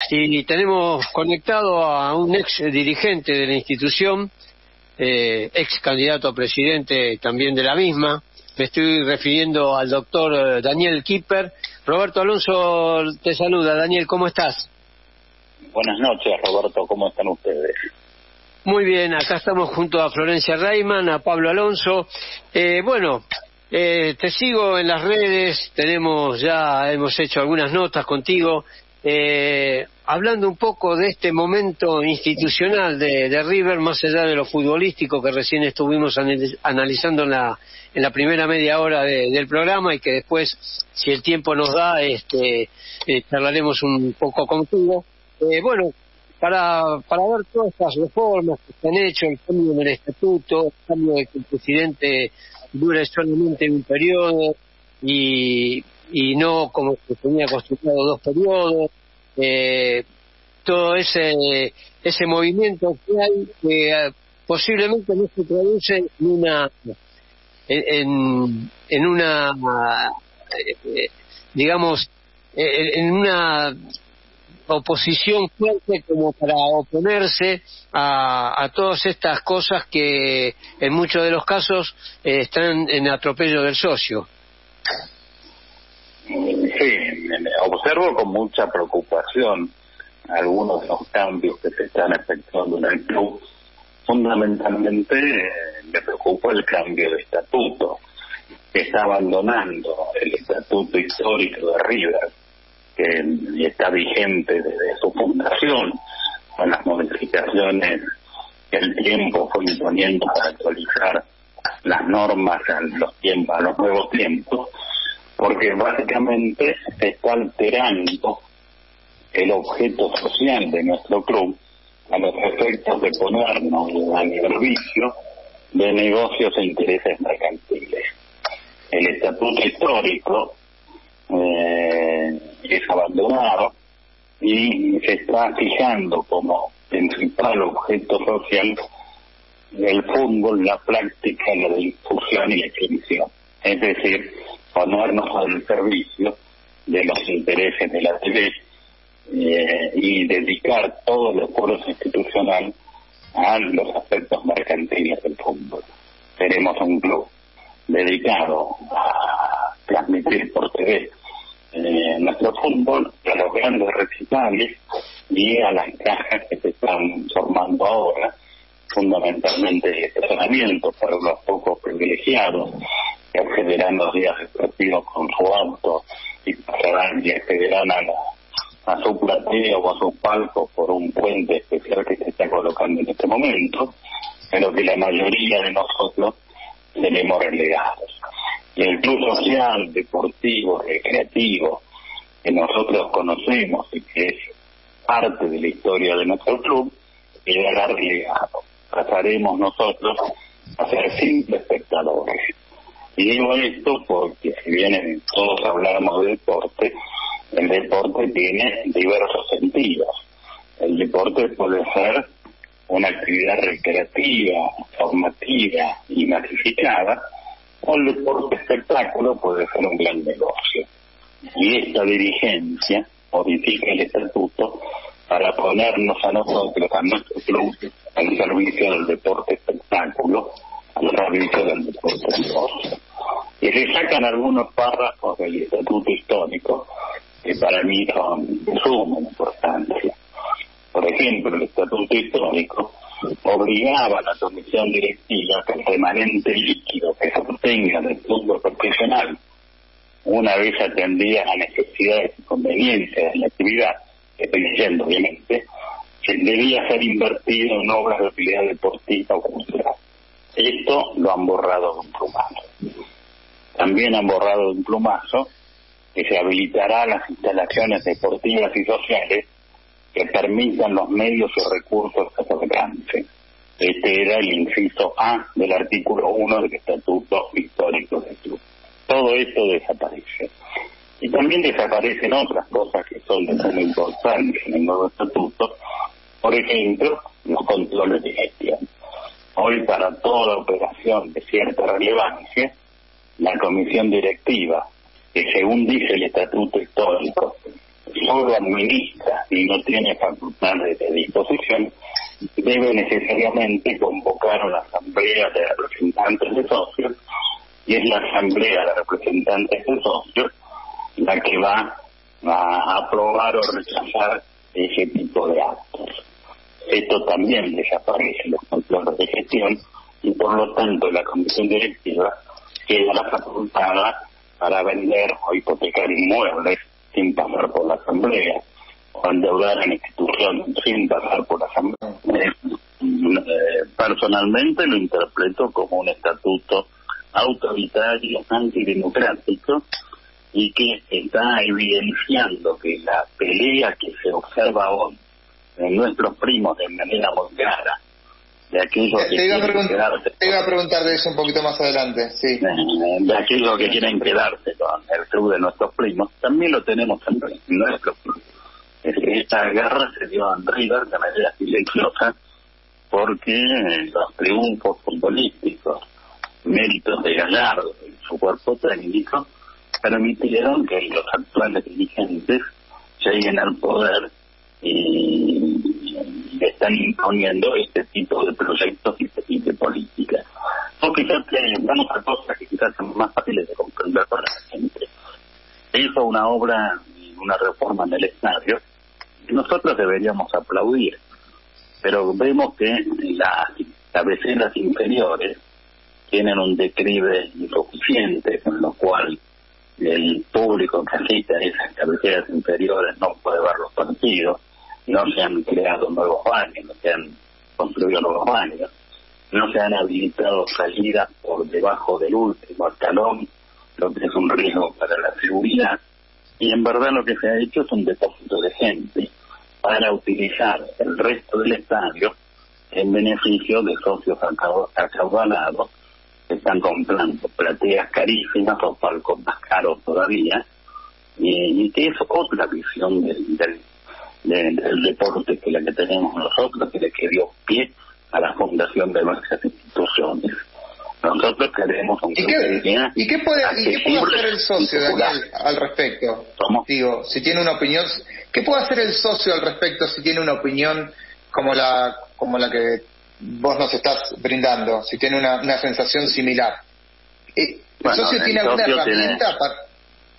y tenemos conectado a un ex dirigente de la institución, ex candidato a presidente también de la misma. Me estoy refiriendo al doctor Daniel Kipper. Roberto Alonso te saluda. Daniel, ¿cómo estás? Buenas noches, Roberto, ¿cómo están ustedes? Muy bien, acá estamos junto a Florencia Reimann, a Pablo Alonso. Te sigo en las redes, hemos hecho algunas notas contigo, hablando un poco de este momento institucional de River, más allá de lo futbolístico que recién estuvimos analizando en la primera media hora del programa, y que después, si el tiempo nos da, charlaremos un poco contigo. Para ver todas estas reformas que se han hecho, el cambio en el estatuto, el cambio de que el presidente dure solamente un periodo y no como se tenía acostumbrado 2 periodos, todo ese movimiento que hay, que posiblemente no se traduce en una oposición fuerte como para oponerse a todas estas cosas que en muchos de los casos están en atropello del socio. Sí, observo con mucha preocupación algunos de los cambios que se están efectuando en el club. Fundamentalmente me preocupa el cambio de estatuto, que está abandonando el estatuto histórico de River, que está vigente desde su fundación, con las modificaciones que el tiempo fue imponiendo para actualizar las normas a los nuevos tiempos, porque básicamente se está alterando el objeto social de nuestro club a los efectos de ponernos al servicio de negocios e intereses mercantiles. El estatuto histórico es abandonado y se está fijando como principal objeto social el fútbol, la práctica, la difusión y la exhibición. Es decir, ponernos al servicio de los intereses de la TV y dedicar todo el esfuerzo institucional a los aspectos mercantiles del fútbol. Tenemos un club dedicado a transmitir por TV nuestro fútbol, a los grandes recitales y a las cajas que se están formando ahora, fundamentalmente de estacionamiento para unos pocos privilegiados que accederán los días deportivos con su auto y pasarán y accederán a su platea o a su palco por un puente especial que se está colocando en este momento, pero que la mayoría de nosotros tenemos relegados. Y el club social, deportivo, recreativo, que nosotros conocemos y que es parte de la historia de nuestro club, quedará relegado. Pasaremos nosotros a ser simples espectadores. Y digo esto porque si bien todos hablamos de deporte, el deporte tiene diversos sentidos. El deporte puede ser una actividad recreativa, formativa y masificada, o el deporte espectáculo puede ser un gran negocio. Y esta dirigencia modifica el estatuto para ponernos a nosotros, a nuestro club, al servicio del deporte espectáculo, al servicio del deporte negocio. Y se sacan algunos párrafos del estatuto histórico que para mí son de suma importancia. Por ejemplo, el estatuto histórico obligaba a la comisión directiva que el remanente líquido que se obtenga del fútbol profesional, una vez atendidas las necesidades y conveniencias de la actividad, que estoy diciendo obviamente, que debía ser invertido en obras de utilidad deportiva o cultural. Esto lo han borrado de un plumazo. También han borrado de un plumazo que se habilitará las instalaciones deportivas y sociales que permitan los medios y recursos a su alcance. Este era el inciso A del artículo 1 del Estatuto Histórico del Club. Todo esto desaparece. Y también desaparecen otras cosas que son de suma importancia en el nuevo estatuto, por ejemplo, los controles de gestión. Hoy, para toda operación de cierta relevancia, la comisión directiva, que según dice el estatuto histórico, solo administra y no tiene facultades de disposición, debe necesariamente convocar una asamblea de representantes de socios, y es la asamblea de representantes de socios la que va a aprobar o rechazar ese tipo de actos. Esto también desaparece en los controles de gestión, y por lo tanto la comisión directiva queda facultada para vender o hipotecar inmuebles sin pasar por la asamblea, o endeudar en instituciones sin pasar por la asamblea. Personalmente lo interpreto como un estatuto autoritario, antidemocrático, y que está evidenciando que la pelea que se observa hoy en nuestros primos de manera muy clara, de aquellos que quieren quedarse... Te iba a preguntar de eso un poquito más adelante, sí. De aquellos que quieren quedarse con el club de nuestros primos, también lo tenemos en nuestro club. Esta guerra se dio en River de manera silenciosa, porque los triunfos futbolísticos, méritos de Gallardo y su cuerpo técnico, permitieron que los actuales dirigentes lleguen al poder y están imponiendo este tipo de proyectos y de políticas. O quizás vamos a cosas que quizás son más fáciles de comprender para la gente. Se hizo una obra, una reforma en el estadio, que nosotros deberíamos aplaudir, pero vemos que las cabeceras inferiores tienen un declive insuficiente, con lo cual el público que asiste a esas cabeceras inferiores no puede ver los partidos, no se han creado nuevos baños, no se han construido nuevos baños, no se han habilitado salidas por debajo del último escalón, lo que es un riesgo para la seguridad, y en verdad lo que se ha hecho es un depósito de gente para utilizar el resto del estadio en beneficio de socios acaudalados que están comprando plateas carísimas o palcos más caros todavía, y que es otra visión del deporte que la que tenemos nosotros, que dio pie a la fundación de nuestras instituciones. Nosotros queremos un club de idea. ¿Y qué puede hacer el socio, Daniel, al respecto? ¿Cómo? Digo, si tiene una opinión, ¿qué puede hacer el socio al respecto si tiene una opinión como la que vos nos estás brindando, si tiene una sensación similar? ¿El socio tiene alguna herramienta para...?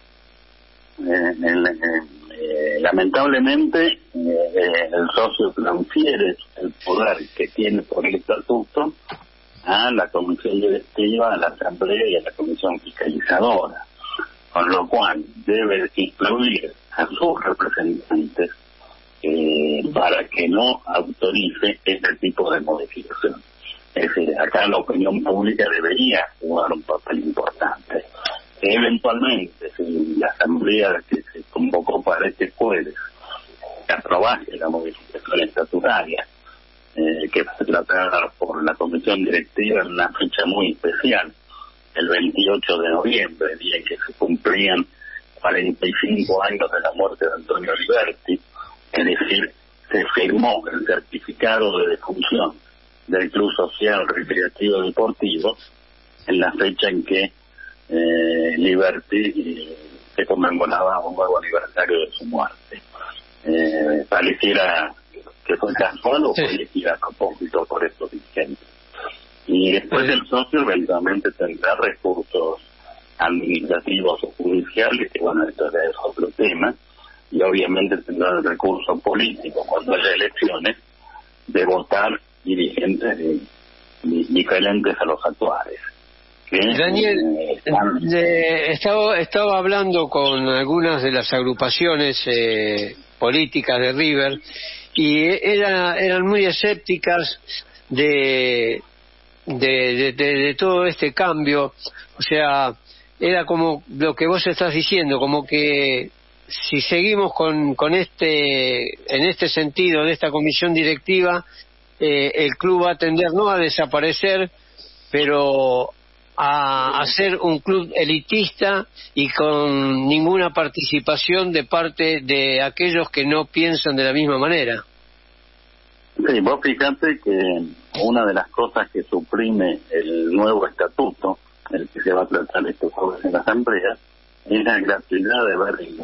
Lamentablemente el socio transfiere el poder que tiene por el estatuto a la comisión directiva, a la asamblea y a la comisión fiscalizadora, con lo cual debe instruir a sus representantes para que no autorice este tipo de modificación. Es decir, acá la opinión pública debería jugar un papel importante. Eventualmente, si la asamblea que se convocó para este jueves aprobase la modificación estatutaria, que fue tratada por la comisión directiva en una fecha muy especial, el 28 de noviembre, día en que se cumplían 45 años de la muerte de Antonio Liberti, es decir, se firmó el certificado de defunción del Club Social Recreativo Deportivo en la fecha en que Liberti se conmemoraba un nuevo aniversario de su muerte. Pareciera que fue casual o fue elegida a propósito por estos dirigentes. Y después el socio eventualmente tendrá recursos administrativos o judiciales, que bueno, esto es otro tema, y obviamente tendrá el recurso político cuando haya elecciones de votar dirigentes diferentes a los actuales. Daniel, estaba hablando con algunas de las agrupaciones políticas de River y eran muy escépticas de todo este cambio. O sea, era como lo que vos estás diciendo, como que si seguimos en este sentido de esta comisión directiva, el club va a tender no a desaparecer, pero a ser un club elitista y con ninguna participación de parte de aquellos que no piensan de la misma manera. Sí, vos fijate que una de las cosas que suprime el nuevo estatuto, el que se va a tratar este jueves en la asamblea, es la gratuidad de ver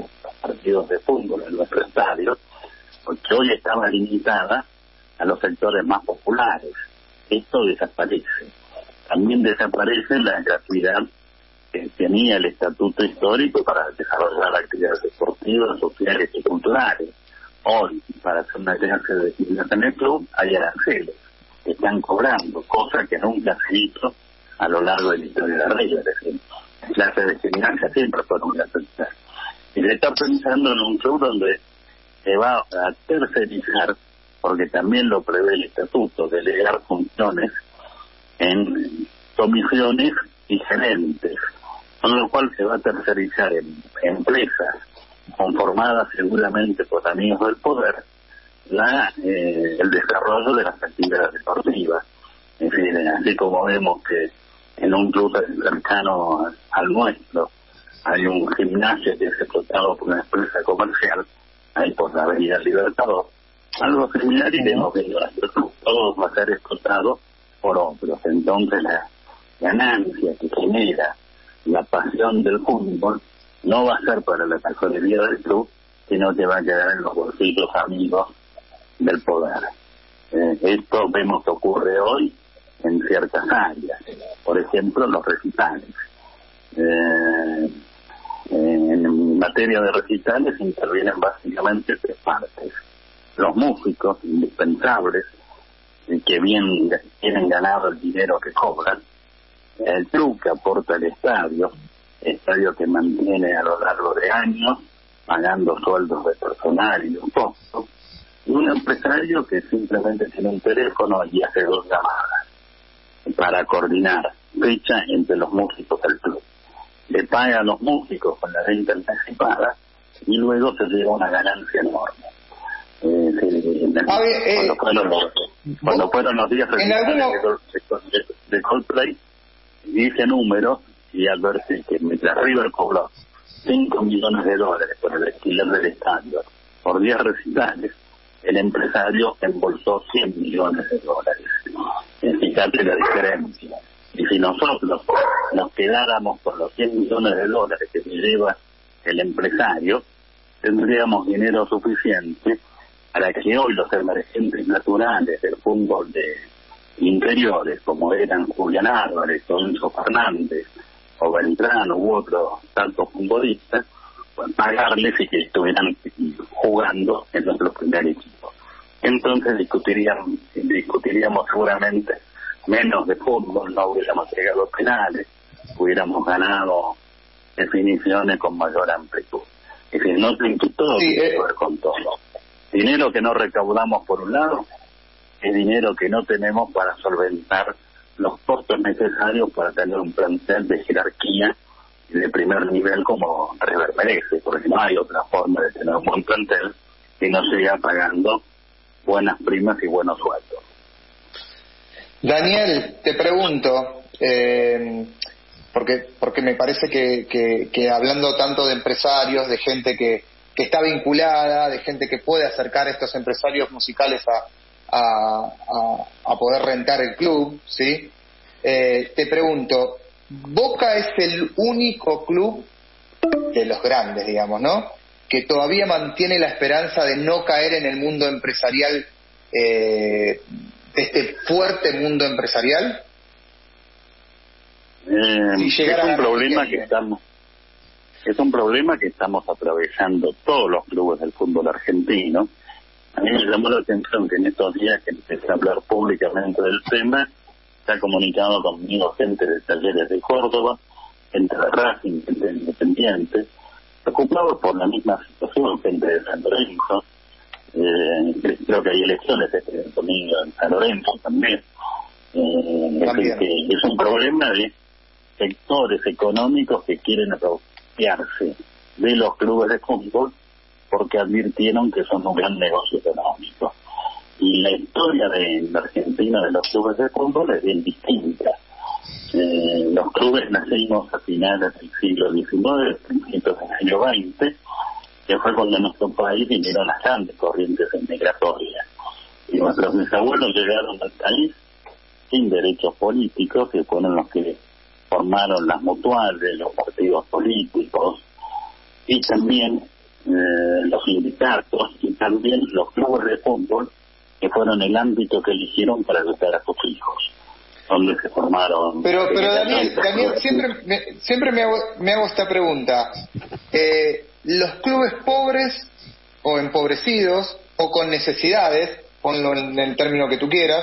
partidos de fútbol en nuestro estadio, porque hoy estaba limitada a los sectores más populares. Esto desaparece. También desaparece la gratuidad que tenía el estatuto histórico para desarrollar actividades deportivas, sociales y culturales. Hoy, para hacer una clase de gimnasia en el club, hay aranceles que están cobrando, cosa que nunca se hizo a lo largo de la historia de la regla. Es decir, las clases de gimnasia siempre fueron gratuitas. Y se está pensando en un club donde se va a tercerizar, porque también lo prevé el estatuto, delegar funciones en comisiones y gerentes, con lo cual se va a tercerizar en empresas conformadas seguramente por amigos del poder el desarrollo de las actividades deportivas. En fin, así como vemos que en un club cercano al nuestro hay un gimnasio que es explotado por una empresa comercial, ahí por la Avenida Libertador, algo similar iremos viendo, todo va a ser explotado por otros. Entonces la ganancia que genera la pasión del fútbol no va a ser para la tesorería del club, sino que va a quedar en los bolsillos amigos del poder. Esto vemos que ocurre hoy en ciertas áreas, por ejemplo los recitales. En materia de recitales intervienen básicamente tres partes: los músicos indispensables, que bien tienen ganado el dinero que cobran, el club que aporta el estadio que mantiene a lo largo de años, pagando sueldos de personal y un costo, y un empresario que simplemente tiene un teléfono y hace 2 llamadas para coordinar fecha entre los músicos del club. Le paga a los músicos con la venta anticipada y luego se lleva una ganancia enorme. Cuando fueron los días de Coldplay, hice números y advertí que mientras River cobró $5 millones por el alquiler del estadio por 10 recitales, el empresario embolsó $100 millones. Fíjate la diferencia. Y si nosotros nos quedáramos con los $100 millones que se lleva el empresario, tendríamos dinero suficiente para que hoy los emergentes naturales del fútbol de interiores, como eran Julián Álvarez, o Enzo Fernández, o Beltrano u otros tantos futbolistas, pues pagarles y que estuvieran jugando en nuestro primer equipo. Entonces discutiríamos seguramente menos de fútbol, no hubiéramos llegado a penales, hubiéramos ganado definiciones con mayor amplitud. Es decir, no tiene todo que ver con todo. Dinero que no recaudamos por un lado, es dinero que no tenemos para solventar los costos necesarios para tener un plantel de jerarquía y de primer nivel como River merece, porque no hay otra forma de tener un buen plantel que no siga pagando buenas primas y buenos sueldos. Daniel, te pregunto, porque me parece que hablando tanto de empresarios, de gente que está vinculada, de gente que puede acercar a estos empresarios musicales a poder rentar el club, ¿sí? Te pregunto, Boca es el único club de los grandes, digamos, ¿no?, que todavía mantiene la esperanza de no caer en el mundo empresarial, de este fuerte mundo empresarial. Es un problema que estamos atravesando todos los clubes del fútbol argentino. A mí me llamó la atención que en estos días que empecé a hablar públicamente del tema, se ha comunicado conmigo gente de Talleres de Córdoba, gente de Racing, gente de Independiente, preocupados por la misma situación, gente de San Lorenzo. Creo que hay elecciones este domingo en San Lorenzo también. Es un problema de sectores económicos que quieren apropiarse de los clubes de fútbol porque advirtieron que son un gran negocio económico. Y la historia de la Argentina de los clubes de fútbol es bien distinta. Los clubes nacimos a finales del siglo XIX, principios del año XX, que fue cuando en nuestro país vinieron las grandes corrientes migratorias. Y nuestros bisabuelos llegaron al país sin derechos políticos, que fueron los que formaron las mutuales, los partidos políticos, y también los sindicatos y también los clubes de fútbol, que fueron el ámbito que eligieron para educar a sus hijos, donde se formaron. Pero Daniel, siempre me hago esta pregunta. Los clubes pobres o empobrecidos o con necesidades, ponlo en el término que tú quieras,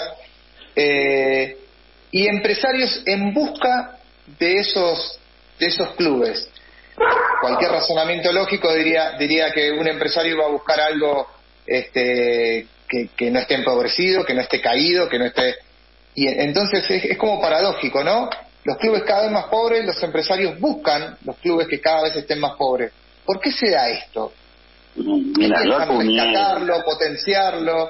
y empresarios en busca de esos clubes. Cualquier razonamiento lógico diría que un empresario va a buscar algo que no esté empobrecido, que no esté caído, que no esté... Y entonces es como paradójico, ¿no? Los clubes cada vez más pobres, los empresarios buscan los clubes que cada vez estén más pobres. ¿Por qué se da esto? Mira, rescatarlo, potenciarlo.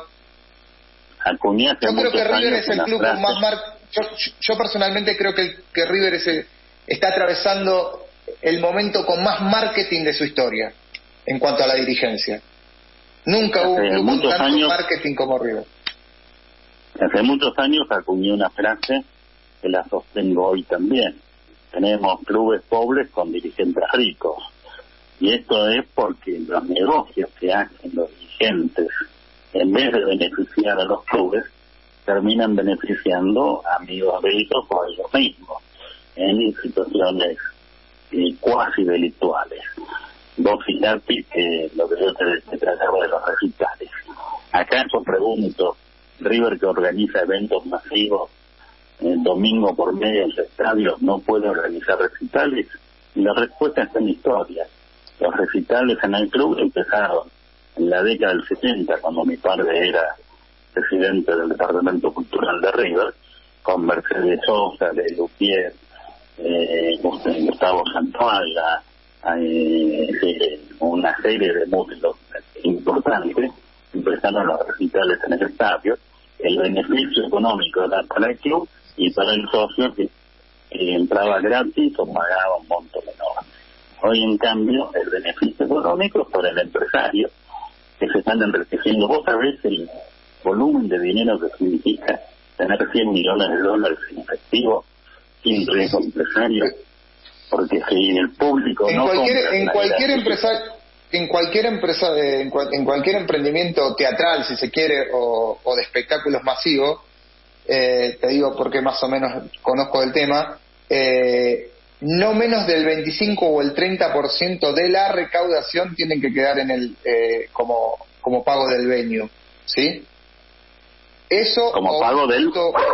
Yo creo que River es el club con más yo personalmente creo que River está atravesando el momento con más marketing de su historia en cuanto a la dirigencia. Nunca hubo un club con tanto marketing como River. Hace muchos años acuñé una frase que la sostengo hoy también. Tenemos clubes pobres con dirigentes ricos. Y esto es porque los negocios que hacen los dirigentes, en vez de beneficiar a los clubes, terminan beneficiando a amigos de ellos o a ellos mismos en situaciones cuasi delictuales. Vos fijate que lo que yo te trataba de los recitales. ¿Acaso pregunto, River, que organiza eventos masivos domingo por medio en los estadios, no puede organizar recitales? Y la respuesta está en la historia. Los recitales en el club empezaron en la década del 70, cuando mi padre era presidente del Departamento Cultural de River, con Mercedes Sosa, de Lupier, Gustavo Santuaga, una serie de músicos importantes. Empezaron los recitales en el estadio. El beneficio económico era para el club y para el socio que entraba gratis o pagaba un monto menor. Hoy, en cambio, el beneficio económico es para el empresario, que se están enriqueciendo. Vos sabés el volumen de dinero que significa tener $100 millones en efectivo sin riesgo empresario, porque si el público en cualquier emprendimiento teatral, si se quiere, o de espectáculos masivos, te digo porque más o menos conozco del tema, no menos del 25 o el 30% de la recaudación tienen que quedar en el como pago del venue, ¿sí? Eso como pago del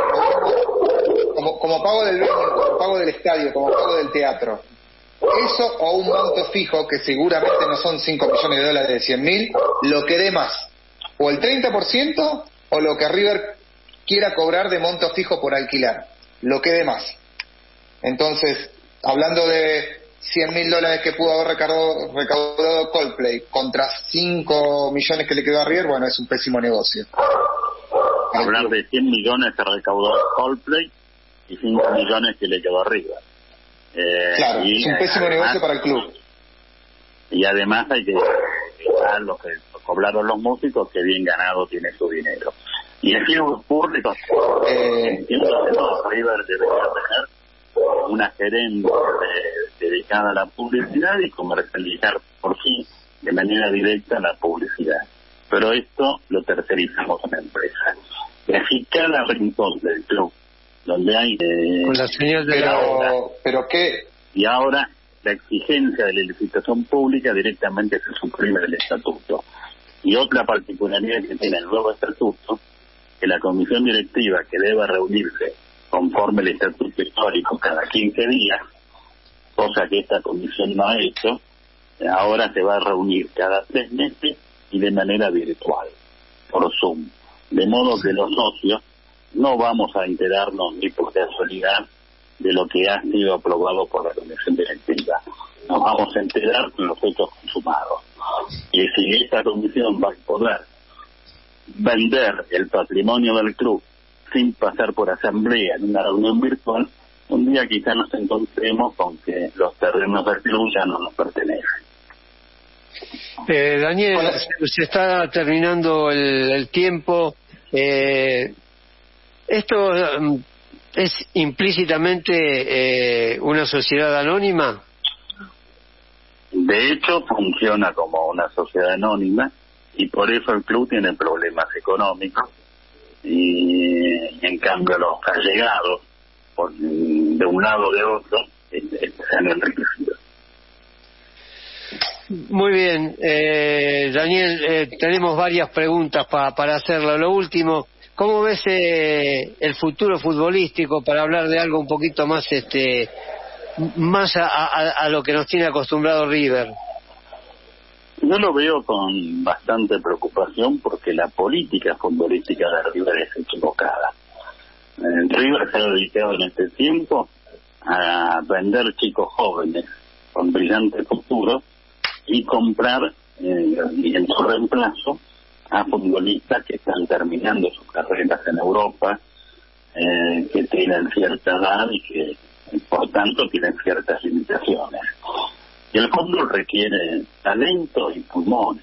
como pago del venue, como pago del estadio, como pago del teatro. Eso o un monto fijo, que seguramente no son $5 millones de 100.000, lo que dé más. O el 30% o lo que River quiera cobrar de monto fijo por alquilar. Lo que dé más. Entonces, hablando de $100.000 que pudo haber recaudado Coldplay contra 5 millones que le quedó a River, bueno, es un pésimo negocio. Hablar de 100 millones que recaudó Coldplay y 5 millones que le quedó a River. Claro, es un pésimo negocio para el club. Y además hay que dejar los que cobraron los músicos, que bien ganado tiene su dinero. Y el club público, entiendo que no, River debería tener una gerente dedicada a la publicidad y comercializar por fin de manera directa la publicidad. Pero esto lo tercerizamos a la empresa. Y así cada rincón del club donde hay con la señal de pero qué, y ahora la exigencia de la licitación pública directamente se suprime del estatuto. Y otra particularidad que tiene el nuevo estatuto, que la comisión directiva, que debe reunirse conforme el estatuto histórico cada 15 días, cosa que esta comisión no ha hecho, ahora se va a reunir cada 3 meses y de manera virtual, por Zoom. De modo que los socios no vamos a enterarnos ni por casualidad de lo que ha sido aprobado por la comisión directiva. Nos vamos a enterar con los hechos consumados. Y si esta comisión va a poder vender el patrimonio del club sin pasar por asamblea en una reunión virtual, un día quizá nos encontremos con que los terrenos del club ya no nos pertenecen. Daniel, se está terminando el tiempo. ¿Esto es implícitamente una sociedad anónima? De hecho, funciona como una sociedad anónima y por eso el club tiene problemas económicos y en cambio los allegados, de un lado o de otro, se han enriquecido. Muy bien, Daniel, tenemos varias preguntas para hacerlo. Lo último, ¿cómo ves el futuro futbolístico, para hablar de algo un poquito más más a lo que nos tiene acostumbrado River? Yo lo veo con bastante preocupación porque la política futbolística de River es equivocada. River se ha dedicado en este tiempo a vender chicos jóvenes con brillante futuro y comprar en su reemplazo a futbolistas que están terminando sus carreras en Europa, que tienen cierta edad y que por tanto tienen ciertas limitaciones. Y el fútbol requiere talento y pulmones.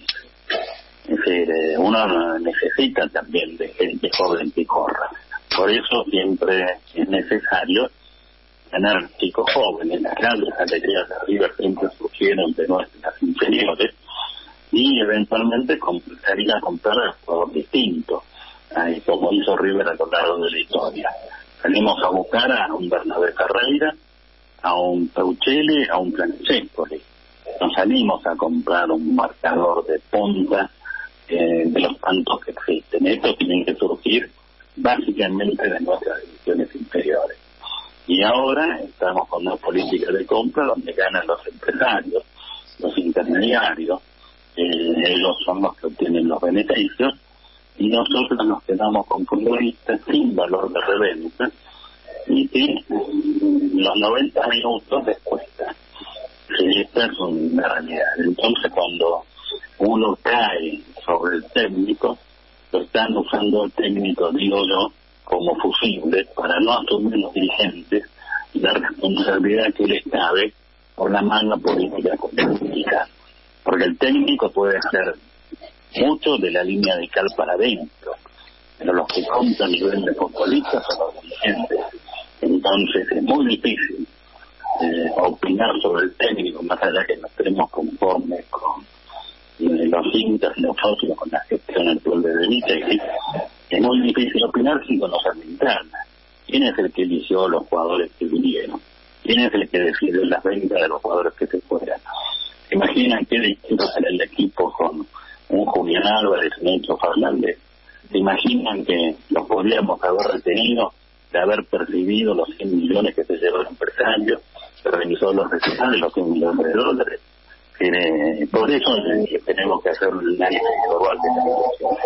Es decir, uno necesita también de gente joven que corra. Por eso siempre es necesario tener chicos jóvenes. Las grandes alegrías de River siempre surgieron de nuestras inferiores y eventualmente comenzaría a comprar un jugador distinto, como hizo River a lo largo de la historia. Salimos a buscar a un Bernabé Ferreira, a un Pauchele, a un Francescoli. Nos salimos a comprar un marcador de punta de los tantos que existen. Estos tienen que surgir básicamente de nuestras divisiones inferiores. Y ahora estamos con una política de compra donde ganan los empresarios, los intermediarios, ellos son los que obtienen los beneficios, y nosotros nos quedamos con futbolistas sin valor de reventa y que los 90 minutos les cuesta. Esta es una realidad. Entonces, cuando uno cae sobre el técnico, lo están usando el técnico, digo yo, como fusible para no asumir los dirigentes la responsabilidad que les cabe por la mala política política. Porque el técnico puede hacer mucho de la línea de cal para adentro, pero los que compran y venden futbolistas son los dirigentes. Entonces es muy difícil opinar sobre el técnico, más allá que no estemos conformes con los hinchas y los socios con la gestión actual de Benítez. Es muy difícil opinar sin conocer la interna. ¿Quién es el que eligió los jugadores que vinieron? ¿Quién es el que decide las ventas de los jugadores que se fueran? ¿Se imaginan qué distinto será el equipo con un Julián Álvarez, un Nacho Fernández? ¿Se imaginan que los podríamos haber retenido de haber percibido los 100 millones que se llevó el empresario, que revisó los recitales, los 100 millones de dólares? Por eso tenemos que hacer un análisis global de la situación.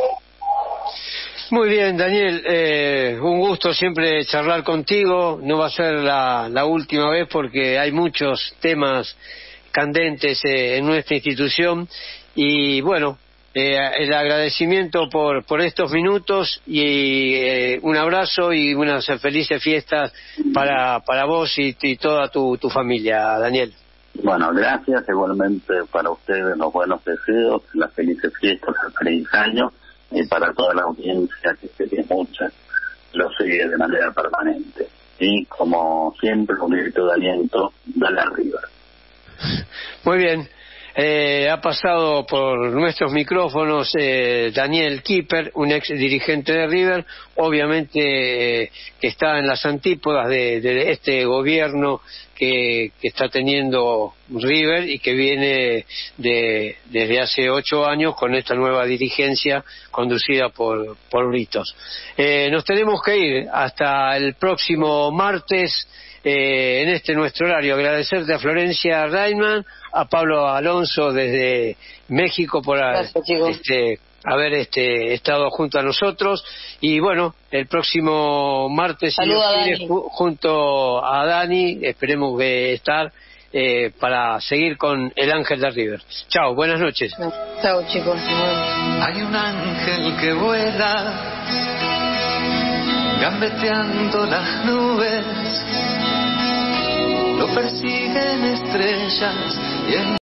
Muy bien, Daniel, un gusto siempre charlar contigo. No va a ser la última vez porque hay muchos temas candentes en nuestra institución y bueno, el agradecimiento por estos minutos y un abrazo y unas felices fiestas para vos y toda tu familia, Daniel. Bueno, gracias igualmente para ustedes, los buenos deseos, las felices fiestas, el feliz año, y para toda la audiencia que sería mucha, lo sigue de manera permanente. Y como siempre, un grito de aliento, dale arriba. Muy bien. Ha pasado por nuestros micrófonos Daniel Kipper, un ex dirigente de River, obviamente que está en las antípodas de este gobierno que está teniendo River y que viene desde hace 8 años con esta nueva dirigencia conducida por Britos. Nos tenemos que ir hasta el próximo martes en nuestro horario. Agradecerte a Florencia Reitman, a Pablo Alonso desde México por haber estado junto a nosotros y bueno, el próximo martes junto a Dani esperemos que estar para seguir con el Ángel de River. Chao, buenas noches. Chao, chicos. Hay un ángel que vuela gambeteando las nubes, lo persiguen estrellas y en